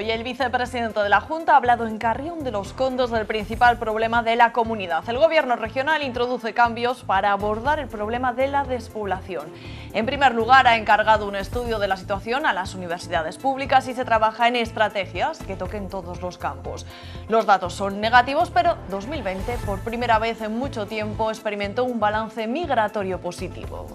Hoy el vicepresidente de la Junta ha hablado en Carrión de los Condes del principal problema de la comunidad. El gobierno regional introduce cambios para abordar el problema de la despoblación. En primer lugar, ha encargado un estudio de la situación a las universidades públicas y se trabaja en estrategias que toquen todos los campos. Los datos son negativos, pero 2020, por primera vez en mucho tiempo, experimentó un balance migratorio positivo.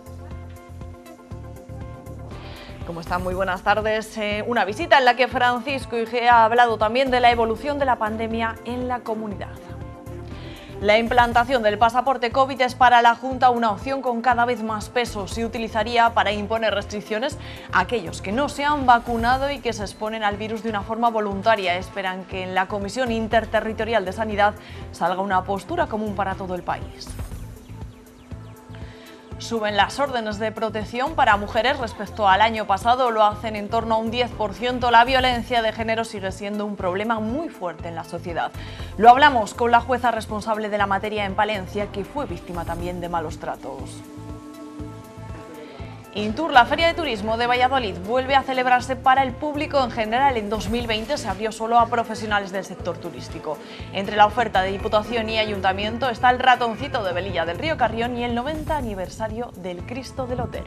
¿Cómo están? Muy buenas tardes. Una visita en la que Francisco Igea ha hablado también de la evolución de la pandemia en la comunidad. La implantación del pasaporte COVID es para la Junta una opción con cada vez más peso. Se utilizaría para imponer restricciones a aquellos que no se han vacunado y que se exponen al virus de una forma voluntaria. Esperan que en la Comisión Interterritorial de Sanidad salga una postura común para todo el país. Suben las órdenes de protección para mujeres respecto al año pasado, lo hacen en torno a un 10%. La violencia de género sigue siendo un problema muy fuerte en la sociedad. Lo hablamos con la jueza responsable de la materia en Palencia, que fue víctima también de malos tratos. Intur, la Feria de Turismo de Valladolid, vuelve a celebrarse para el público en general. En 2020 se abrió solo a profesionales del sector turístico. Entre la oferta de Diputación y Ayuntamiento está el Ratoncito de Velilla del Río Carrión y el 90 aniversario del Cristo del Otero.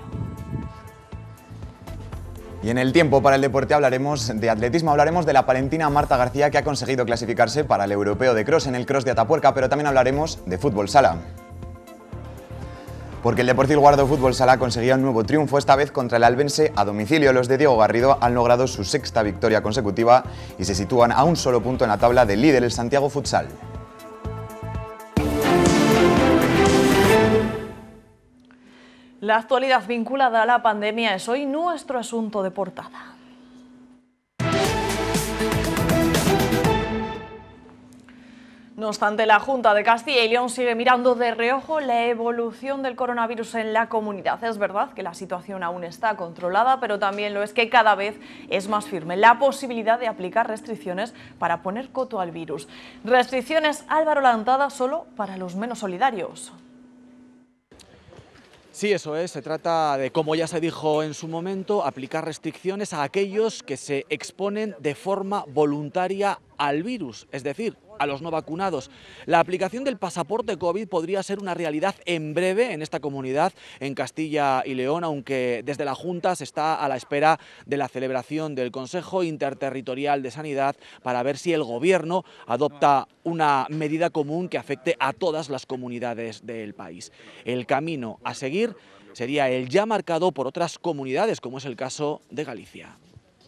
Y en el tiempo para el deporte hablaremos de atletismo, hablaremos de la palentina Marta García, que ha conseguido clasificarse para el Europeo de Cross en el Cross de Atapuerca, pero también hablaremos de fútbol sala. Porque el Deportivo Guardo Fútbol Sala conseguía un nuevo triunfo, esta vez contra el Albense a domicilio. Los de Diego Garrido han logrado su sexta victoria consecutiva y se sitúan a un solo punto en la tabla del líder, el Santiago Futsal. La actualidad vinculada a la pandemia es hoy nuestro asunto de portada. No obstante, la Junta de Castilla y León sigue mirando de reojo la evolución del coronavirus en la comunidad. Es verdad que la situación aún está controlada, pero también lo es que cada vez es más firme la posibilidad de aplicar restricciones para poner coto al virus. Restricciones, Álvaro Lantada, solo para los menos solidarios. Sí, eso es. Se trata de, como ya se dijo en su momento, aplicar restricciones a aquellos que se exponen de forma voluntaria al virus, es decir, a los no vacunados. La aplicación del pasaporte COVID podría ser una realidad en breve en esta comunidad, en Castilla y León, aunque desde la Junta se está a la espera de la celebración del Consejo Interterritorial de Sanidad para ver si el Gobierno adopta una medida común que afecte a todas las comunidades del país. El camino a seguir sería el ya marcado por otras comunidades, como es el caso de Galicia.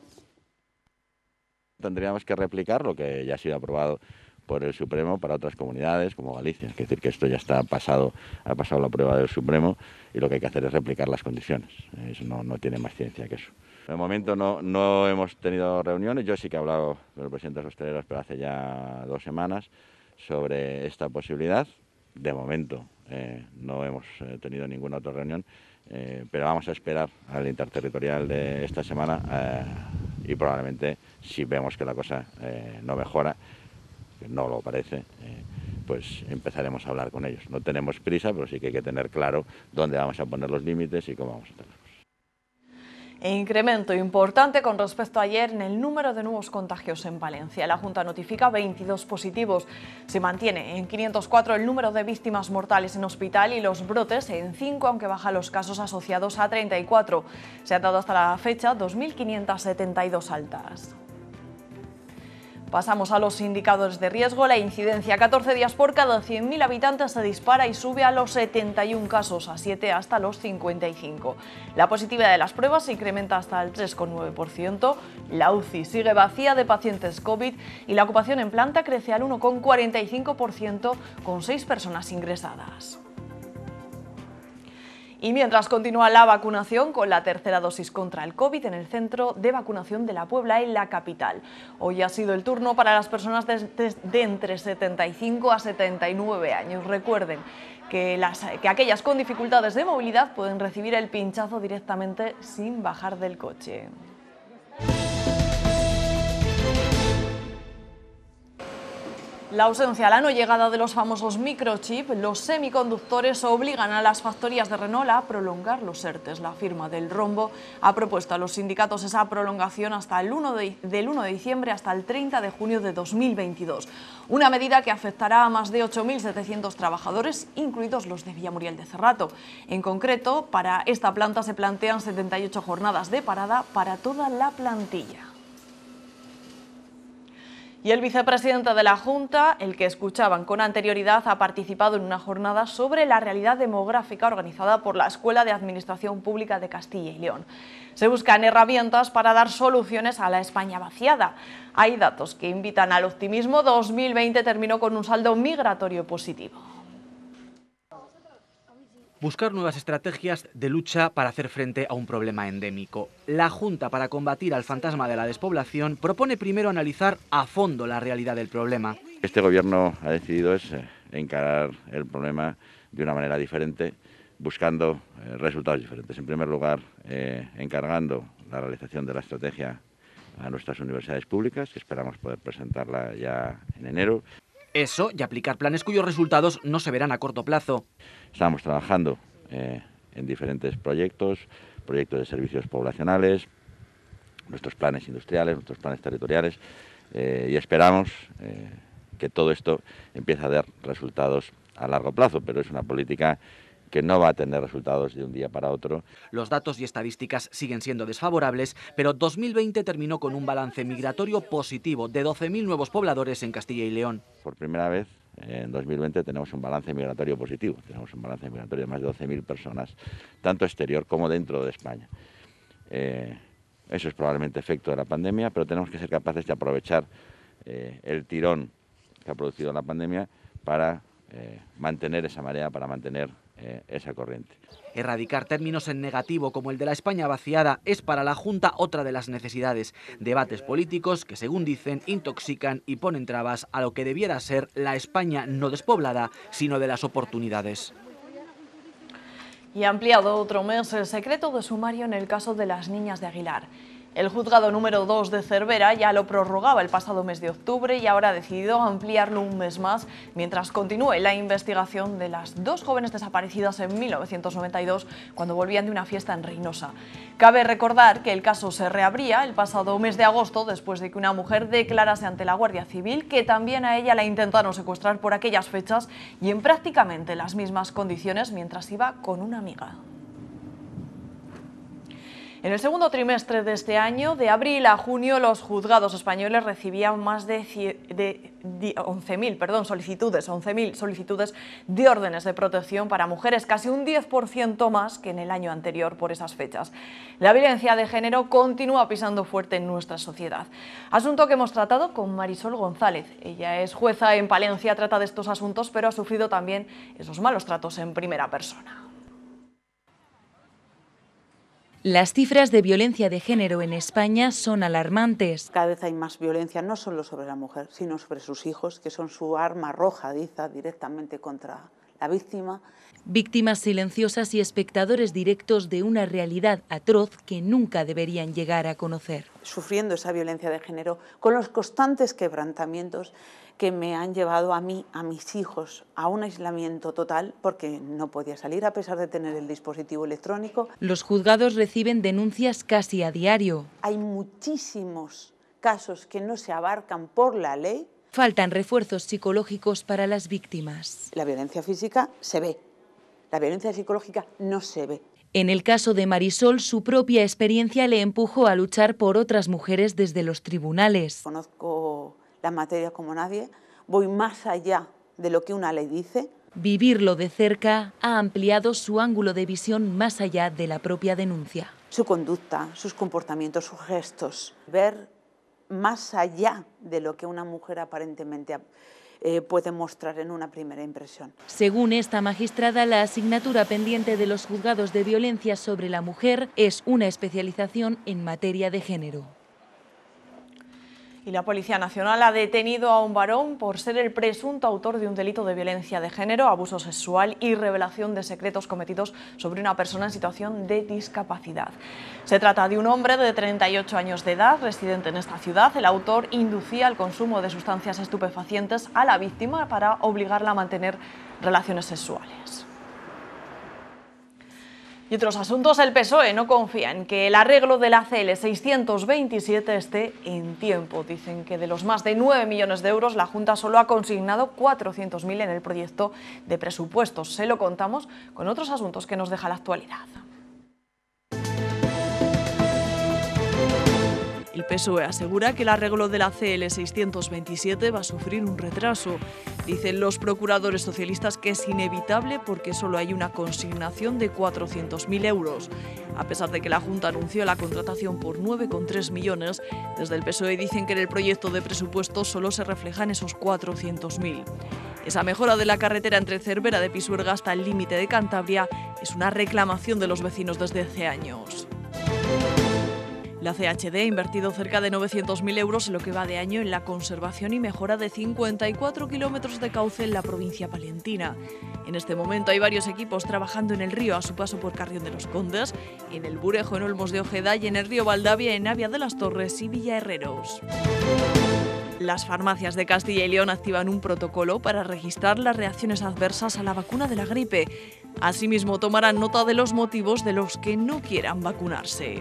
Tendríamos que replicar lo que ya ha sido aprobado por el Supremo para otras comunidades como Galicia. Es decir, que esto ya está pasado, ha pasado la prueba del Supremo y lo que hay que hacer es replicar las condiciones. Eso no tiene más ciencia que eso. De momento no hemos tenido reuniones. Yo sí que he hablado con el presidente de los hosteleros, pero hace ya 2 semanas, sobre esta posibilidad. De momento no hemos tenido ninguna otra reunión, pero vamos a esperar al interterritorial de esta semana y probablemente, si vemos que la cosa no mejora, que no lo parece, pues empezaremos a hablar con ellos. No tenemos prisa, pero sí que hay que tener claro dónde vamos a poner los límites y cómo vamos a hacerlos. Incremento importante con respecto a ayer en el número de nuevos contagios en Palencia. La Junta notifica 22 positivos. Se mantiene en 504 el número de víctimas mortales en hospital y los brotes en 5, aunque bajan los casos asociados a 34. Se han dado hasta la fecha 2.572 altas. Pasamos a los indicadores de riesgo. La incidencia 14 días por cada 100.000 habitantes se dispara y sube a los 71 casos, a 7 hasta los 55. La positividad de las pruebas se incrementa hasta el 3,9%. La UCI sigue vacía de pacientes COVID y la ocupación en planta crece al 1,45% con 6 personas ingresadas. Y mientras continúa la vacunación con la tercera dosis contra el COVID en el centro de vacunación de La Puebla, en la capital. Hoy ha sido el turno para las personas de entre 75 a 79 años. Recuerden que aquellas con dificultades de movilidad pueden recibir el pinchazo directamente sin bajar del coche. La ausencia, la no llegada de los famosos microchips, los semiconductores obligan a las factorías de Renault a prolongar los ERTEs. La firma del Rombo ha propuesto a los sindicatos esa prolongación hasta del 1 de diciembre hasta el 30 de junio de 2022. Una medida que afectará a más de 8.700 trabajadores, incluidos los de Villamuriel de Cerrato. En concreto, para esta planta se plantean 78 jornadas de parada para toda la plantilla. Y el vicepresidente de la Junta, el que escuchaban con anterioridad, ha participado en una jornada sobre la realidad demográfica organizada por la Escuela de Administración Pública de Castilla y León. Se buscan herramientas para dar soluciones a la España vaciada. Hay datos que invitan al optimismo. 2020 terminó con un saldo migratorio positivo. Buscar nuevas estrategias de lucha para hacer frente a un problema endémico. La Junta, para combatir al fantasma de la despoblación, propone primero analizar a fondo la realidad del problema. Este gobierno ha decidido encarar el problema de una manera diferente, buscando resultados diferentes. En primer lugar, encargando la realización de la estrategia a nuestras universidades públicas, que esperamos poder presentarla ya en enero. Eso y aplicar planes cuyos resultados no se verán a corto plazo. Estamos trabajando en diferentes proyectos de servicios poblacionales, nuestros planes industriales, nuestros planes territoriales, y esperamos que todo esto empiece a dar resultados a largo plazo, pero es una política que no va a tener resultados de un día para otro. Los datos y estadísticas siguen siendo desfavorables, pero 2020 terminó con un balance migratorio positivo de 12.000 nuevos pobladores en Castilla y León. Por primera vez en 2020 tenemos un balance migratorio positivo, tenemos un balance migratorio de más de 12.000 personas, tanto exterior como dentro de España. Eso es probablemente efecto de la pandemia, pero tenemos que ser capaces de aprovechar el tirón que ha producido la pandemia para mantener esa marea, para mantener esa corriente. Erradicar términos en negativo como el de la España vaciada es para la Junta otra de las necesidades. Debates políticos que, según dicen, intoxican y ponen trabas a lo que debiera ser la España no despoblada, sino de las oportunidades. Y ha ampliado otro mes el secreto de sumario en el caso de las niñas de Aguilar. El juzgado número 2 de Cervera ya lo prorrogaba el pasado mes de octubre y ahora ha decidido ampliarlo un mes más mientras continúe la investigación de las dos jóvenes desaparecidas en 1992 cuando volvían de una fiesta en Reynosa. Cabe recordar que el caso se reabría el pasado mes de agosto después de que una mujer declarase ante la Guardia Civil que también a ella la intentaron secuestrar por aquellas fechas y en prácticamente las mismas condiciones mientras iba con una amiga. En el segundo trimestre de este año, de abril a junio, los juzgados españoles recibían más de 11.000 solicitudes de órdenes de protección para mujeres, casi un 10% más que en el año anterior por esas fechas. La violencia de género continúa pisando fuerte en nuestra sociedad. Asunto que hemos tratado con Marisol González. Ella es jueza en Palencia, trata de estos asuntos, pero ha sufrido también esos malos tratos en primera persona. Las cifras de violencia de género en España son alarmantes. Cada vez hay más violencia, no solo sobre la mujer, sino sobre sus hijos, que son su arma arrojadiza directamente contra la víctima. Víctimas silenciosas y espectadores directos de una realidad atroz que nunca deberían llegar a conocer. Sufriendo esa violencia de género, con los constantes quebrantamientos que me han llevado a mí, a mis hijos, a un aislamiento total porque no podía salir a pesar de tener el dispositivo electrónico. Los juzgados reciben denuncias casi a diario. Hay muchísimos casos que no se abarcan por la ley. Faltan refuerzos psicológicos para las víctimas. La violencia física se ve, la violencia psicológica no se ve. En el caso de Marisol, su propia experiencia le empujó a luchar por otras mujeres desde los tribunales. Conozco la materia como nadie, voy más allá de lo que una ley dice. Vivirlo de cerca ha ampliado su ángulo de visión más allá de la propia denuncia. Su conducta, sus comportamientos, sus gestos, ver más allá de lo que una mujer aparentemente puede mostrar en una primera impresión. Según esta magistrada, la asignatura pendiente de los juzgados de violencia sobre la mujer es una especialización en materia de género. Y la Policía Nacional ha detenido a un varón por ser el presunto autor de un delito de violencia de género, abuso sexual y revelación de secretos cometidos sobre una persona en situación de discapacidad. Se trata de un hombre de 38 años de edad, residente en esta ciudad. El autor inducía al consumo de sustancias estupefacientes a la víctima para obligarla a mantener relaciones sexuales. Y otros asuntos, el PSOE no confía en que el arreglo de la CL 627 esté en tiempo. Dicen que de los más de 9 millones de euros, la Junta solo ha consignado 400.000 en el proyecto de presupuestos. Se lo contamos con otros asuntos que nos deja la actualidad. El PSOE asegura que el arreglo de la CL 627 va a sufrir un retraso. Dicen los procuradores socialistas que es inevitable porque solo hay una consignación de 400.000 euros. A pesar de que la Junta anunció la contratación por 9,3 millones, desde el PSOE dicen que en el proyecto de presupuesto solo se reflejan esos 400.000. Esa mejora de la carretera entre Cervera de Pisuerga hasta el límite de Cantabria es una reclamación de los vecinos desde hace años. La CHD ha invertido cerca de 900.000 euros en lo que va de año en la conservación y mejora de 54 kilómetros de cauce en la provincia palentina. En este momento hay varios equipos trabajando en el río a su paso por Carrión de los Condes, en el Burejo, en Olmos de Ojeda y en el río Valdavia, en Navia de las Torres y Villa Herreros. Las farmacias de Castilla y León activan un protocolo para registrar las reacciones adversas a la vacuna de la gripe. Asimismo, tomarán nota de los motivos de los que no quieran vacunarse.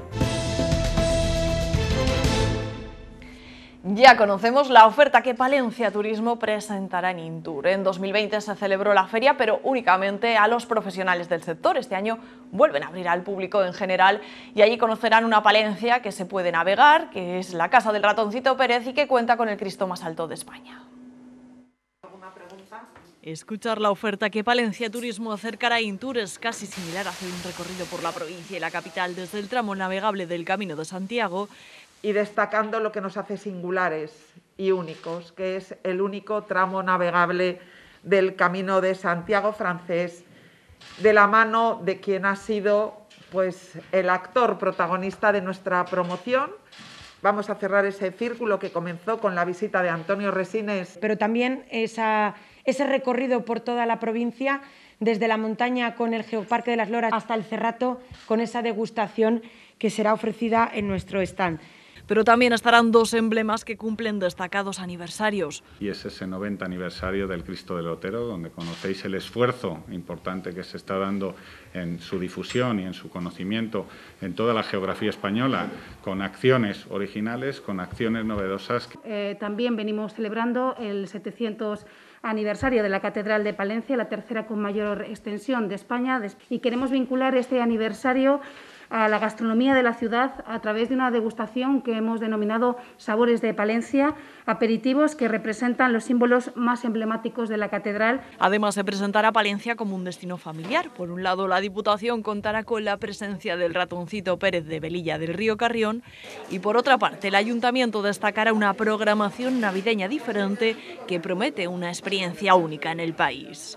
Ya conocemos la oferta que Palencia Turismo presentará en Intur. En 2020 se celebró la feria, pero únicamente a los profesionales del sector. Este año vuelven a abrir al público en general y allí conocerán una Palencia que se puede navegar, que es la Casa del Ratoncito Pérez y que cuenta con el Cristo más alto de España. ¿Alguna pregunta? Escuchar la oferta que Palencia Turismo acercará a Intur es casi similar a hacer un recorrido por la provincia y la capital desde el tramo navegable del Camino de Santiago, y destacando lo que nos hace singulares y únicos, que es el único tramo navegable del Camino de Santiago francés, de la mano de quien ha sido pues, el actor protagonista de nuestra promoción. Vamos a cerrar ese círculo que comenzó con la visita de Antonio Resines. Pero también ese recorrido por toda la provincia, desde la montaña con el Geoparque de las Loras hasta el Cerrato, con esa degustación que será ofrecida en nuestro stand. Pero también estarán dos emblemas que cumplen destacados aniversarios. Y es ese 90 aniversario del Cristo del Otero, donde conocéis el esfuerzo importante que se está dando en su difusión y en su conocimiento en toda la geografía española, con acciones originales, con acciones novedosas. También venimos celebrando el 700 aniversario de la Catedral de Palencia, la tercera con mayor extensión de España, y queremos vincular este aniversario a la gastronomía de la ciudad a través de una degustación que hemos denominado Sabores de Palencia, aperitivos que representan los símbolos más emblemáticos de la catedral. Además, se presentará Palencia como un destino familiar. Por un lado, la Diputación contará con la presencia del Ratoncito Pérez de Velilla del Río Carrión y, por otra parte, el Ayuntamiento destacará una programación navideña diferente que promete una experiencia única en el país.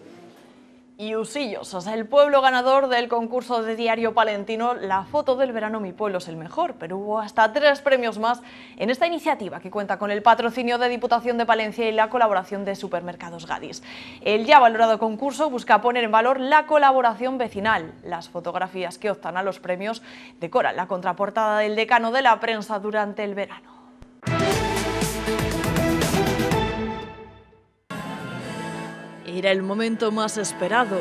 Y Usillos es el pueblo ganador del concurso de diario palentino La foto del verano Mi pueblo es el mejor, pero hubo hasta 3 premios más en esta iniciativa que cuenta con el patrocinio de Diputación de Palencia y la colaboración de Supermercados Gadis. El ya valorado concurso busca poner en valor la colaboración vecinal. Las fotografías que optan a los premios decoran la contraportada del decano de la prensa durante el verano. Era el momento más esperado.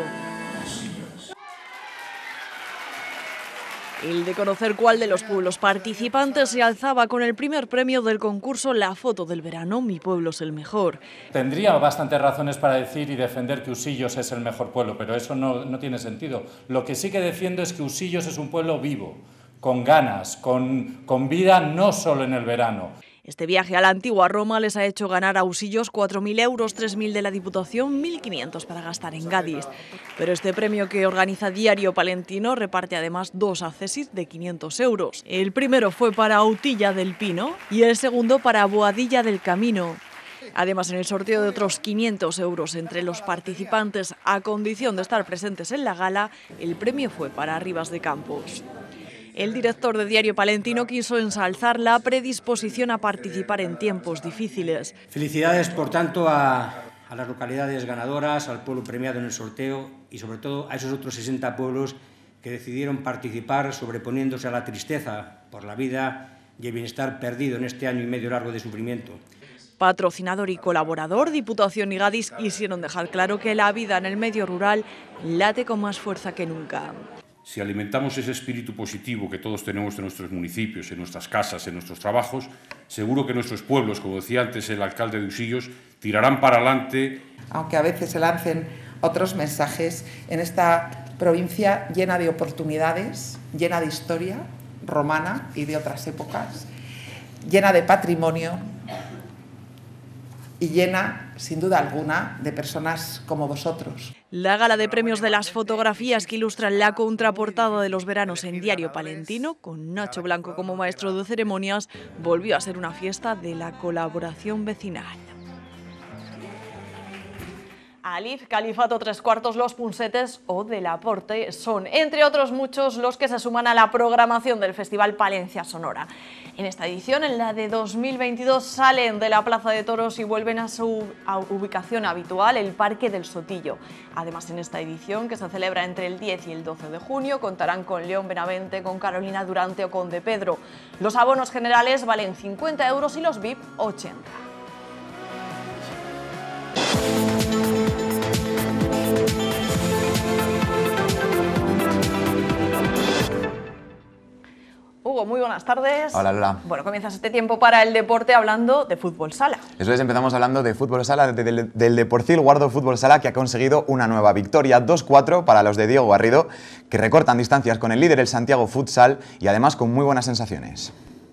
El de conocer cuál de los pueblos participantes se alzaba con el primer premio del concurso La foto del verano, Mi pueblo es el mejor. Tendría bastantes razones para decir y defender que Usillos es el mejor pueblo, pero eso no tiene sentido. Lo que sí que defiendo es que Usillos es un pueblo vivo, con ganas, con vida, no solo en el verano. Este viaje a la antigua Roma les ha hecho ganar a Usillos 4.000 euros, 3.000 de la Diputación, 1.500 para gastar en Gadis. Pero este premio que organiza Diario Palentino reparte además 2 accesis de 500 euros. El primero fue para Autilla del Pino y el segundo para Boadilla del Camino. Además, en el sorteo de otros 500 euros entre los participantes, a condición de estar presentes en la gala, el premio fue para Ribas de Campos. El director de Diario Palentino quiso ensalzar la predisposición a participar en tiempos difíciles. Felicidades, por tanto, a las localidades ganadoras, al pueblo premiado en el sorteo y, sobre todo, a esos otros 60 pueblos que decidieron participar sobreponiéndose a la tristeza por la vida y el bienestar perdido en este año y medio largo de sufrimiento. Patrocinador y colaborador, Diputación y Gadis quisieron dejar claro que la vida en el medio rural late con más fuerza que nunca. Si alimentamos ese espíritu positivo que todos tenemos en nuestros municipios, en nuestras casas, en nuestros trabajos, seguro que nuestros pueblos, como decía antes el alcalde de Usillos, tirarán para adelante. Aunque a veces se lancen otros mensajes, en esta provincia llena de oportunidades, llena de historia romana y de otras épocas, llena de patrimonio y llena, sin duda alguna, de personas como vosotros. La gala de premios de las fotografías que ilustran la contraportada de los veranos en Diario Palentino, con Nacho Blanco como maestro de ceremonias, volvió a ser una fiesta de la colaboración vecinal. Alif, Califato, Tres Cuartos, Los Punsetes o Del Aporte son, entre otros muchos, los que se suman a la programación del Festival Palencia Sonora. En esta edición, en la de 2022, salen de la Plaza de Toros y vuelven a su ubicación habitual, el Parque del Sotillo. Además, en esta edición, que se celebra entre el 10 y el 12 de junio, contarán con León Benavente, con Carolina Durante o con De Pedro. Los abonos generales valen 50 € y los VIP 80. Hugo, muy buenas tardes. Hola, Lola. Bueno, comienzas este tiempo para el deporte hablando de fútbol sala. Eso es, empezamos hablando de fútbol sala, del Deporcil Guardo Fútbol Sala, que ha conseguido una nueva victoria, 2-4 para los de Diego Garrido, que recortan distancias con el líder, el Santiago Futsal, y además con muy buenas sensaciones.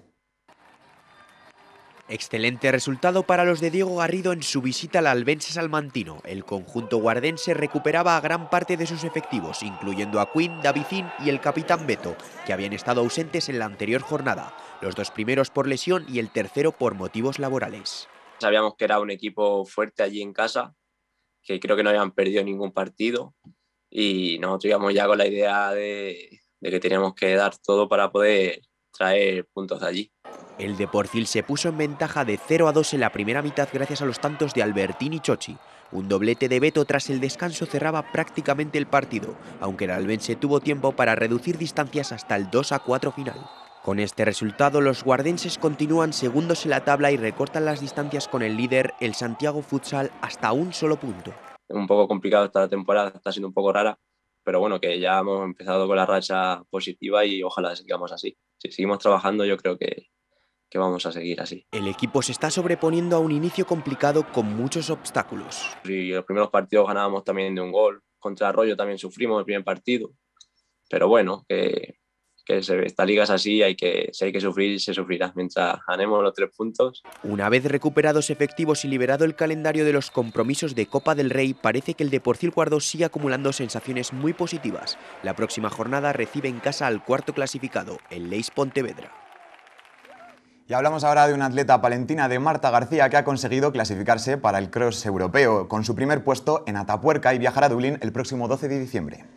Excelente resultado para los de Diego Garrido en su visita al Albense Salmantino. El conjunto guardense recuperaba a gran parte de sus efectivos, incluyendo a Quinn, Davicín y el capitán Beto, que habían estado ausentes en la anterior jornada, los dos primeros por lesión y el tercero por motivos laborales. Sabíamos que era un equipo fuerte allí en casa, que creo que no habían perdido ningún partido y nosotros íbamos ya con la idea de que teníamos que dar todo para poder traer puntos de allí. El Deporcil se puso en ventaja de 0-2 en la primera mitad gracias a los tantos de Albertín y Chochi. Un doblete de Beto tras el descanso cerraba prácticamente el partido, aunque el albense tuvo tiempo para reducir distancias hasta el 2-4 final. Con este resultado, los guardenses continúan segundos en la tabla y recortan las distancias con el líder, el Santiago Futsal, hasta un solo punto. Un poco complicado esta temporada, está siendo un poco rara, pero bueno, que ya hemos empezado con la racha positiva y ojalá sigamos así. Si seguimos trabajando, yo creo que vamos a seguir así. El equipo se está sobreponiendo a un inicio complicado con muchos obstáculos. Y los primeros partidos ganábamos también de un gol. Contra Arroyo también sufrimos el primer partido. Pero bueno, que esta liga es así, si hay que sufrir, se sufrirá mientras ganemos los 3 puntos. Una vez recuperados efectivos y liberado el calendario de los compromisos de Copa del Rey, parece que el Deporcil Guardo sigue acumulando sensaciones muy positivas. La próxima jornada recibe en casa al cuarto clasificado, el Leis Pontevedra. Y hablamos ahora de una atleta palentina, de Marta García, que ha conseguido clasificarse para el cross europeo, con su primer puesto en Atapuerca, y viajará a Dublín el próximo 12 de diciembre.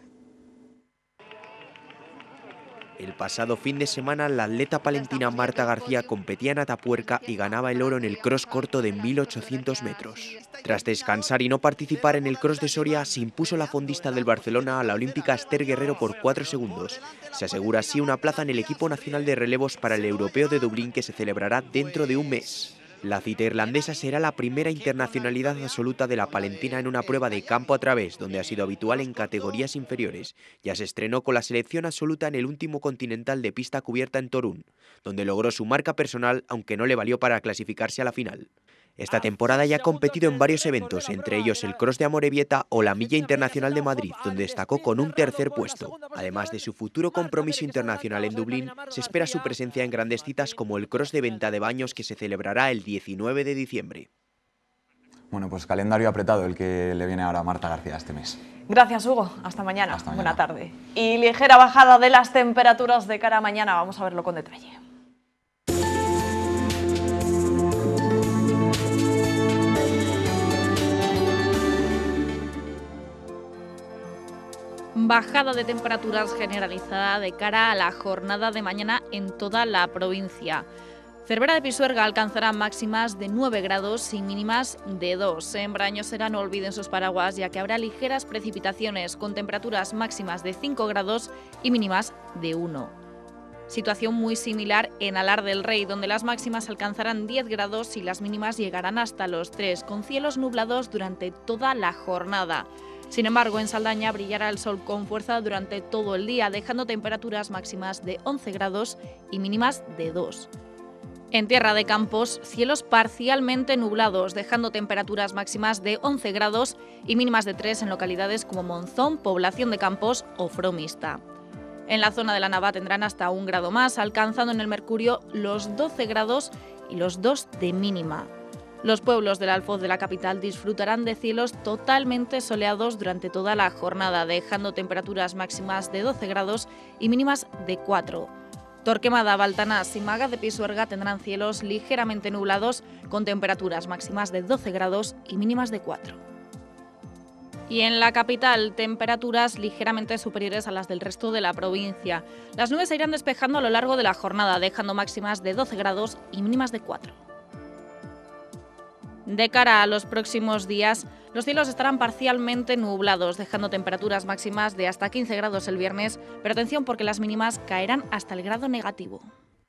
El pasado fin de semana, la atleta palentina Marta García competía en Atapuerca y ganaba el oro en el cross corto de 1800 metros. Tras descansar y no participar en el cross de Soria, se impuso la fondista del Barcelona a la olímpica Esther Guerrero por 4 segundos. Se asegura así una plaza en el equipo nacional de relevos para el Europeo de Dublín, que se celebrará dentro de un mes. La cita irlandesa será la primera internacionalidad absoluta de la palentina en una prueba de campo a través, donde ha sido habitual en categorías inferiores. Ya se estrenó con la selección absoluta en el último continental de pista cubierta en Torún, donde logró su marca personal, aunque no le valió para clasificarse a la final. Esta temporada ya ha competido en varios eventos, entre ellos el Cross de Amorebieta o la Milla Internacional de Madrid, donde destacó con un tercer puesto. Además de su futuro compromiso internacional en Dublín, se espera su presencia en grandes citas como el Cross de Venta de Baños, que se celebrará el 19 de diciembre. Bueno, pues calendario apretado el que le viene ahora a Marta García este mes. Gracias, Hugo. Hasta mañana. Buena tarde. Y ligera bajada de las temperaturas de cara a mañana. Vamos a verlo con detalle. Bajada de temperaturas generalizada de cara a la jornada de mañana en toda la provincia. Cervera de Pisuerga alcanzará máximas de 9 grados y mínimas de 2. En Brañosera no olviden sus paraguas, ya que habrá ligeras precipitaciones con temperaturas máximas de 5 grados y mínimas de 1. Situación muy similar en Alar del Rey, donde las máximas alcanzarán 10 grados y las mínimas llegarán hasta los 3, con cielos nublados durante toda la jornada. Sin embargo, en Saldaña brillará el sol con fuerza durante todo el día, dejando temperaturas máximas de 11 grados y mínimas de 2. En Tierra de Campos, cielos parcialmente nublados, dejando temperaturas máximas de 11 grados y mínimas de 3 en localidades como Monzón, Población de Campos o Fromista. En la zona de la Nava tendrán hasta 1 grado más, alcanzando en el Mercurio los 12 grados y los 2 de mínima. Los pueblos del Alfoz de la capital disfrutarán de cielos totalmente soleados durante toda la jornada, dejando temperaturas máximas de 12 grados y mínimas de 4. Torquemada, Baltanás y Maga de Pisuerga tendrán cielos ligeramente nublados con temperaturas máximas de 12 grados y mínimas de 4. Y en la capital, temperaturas ligeramente superiores a las del resto de la provincia. Las nubes se irán despejando a lo largo de la jornada, dejando máximas de 12 grados y mínimas de 4. De cara a los próximos días, los cielos estarán parcialmente nublados, dejando temperaturas máximas de hasta 15 grados el viernes, pero atención porque las mínimas caerán hasta el grado negativo.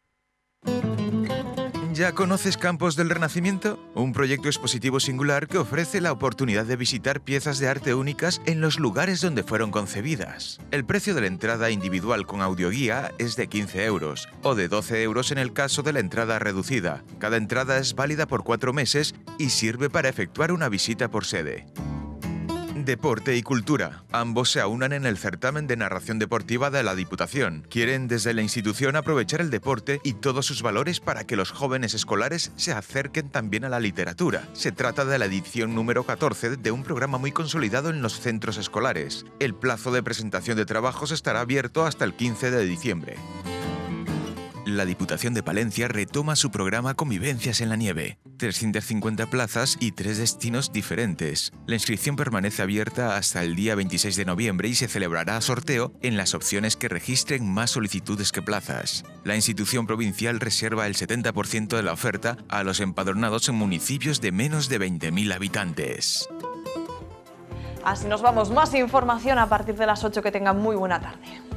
¿Ya conoces Campos del Renacimiento? Un proyecto expositivo singular que ofrece la oportunidad de visitar piezas de arte únicas en los lugares donde fueron concebidas. El precio de la entrada individual con audioguía es de 15 euros, o de 12 euros en el caso de la entrada reducida. Cada entrada es válida por 4 meses y sirve para efectuar una visita por sede. Deporte y cultura. Ambos se aunan en el certamen de narración deportiva de la Diputación. Quieren desde la institución aprovechar el deporte y todos sus valores para que los jóvenes escolares se acerquen también a la literatura. Se trata de la edición número 14 de un programa muy consolidado en los centros escolares. El plazo de presentación de trabajos estará abierto hasta el 15 de diciembre. La Diputación de Palencia retoma su programa Convivencias en la Nieve. 350 plazas y 3 destinos diferentes. La inscripción permanece abierta hasta el día 26 de noviembre y se celebrará sorteo en las opciones que registren más solicitudes que plazas. La institución provincial reserva el 70% de la oferta a los empadronados en municipios de menos de 20.000 habitantes. Así nos vamos. Más información a partir de las 8. Que tengan muy buena tarde.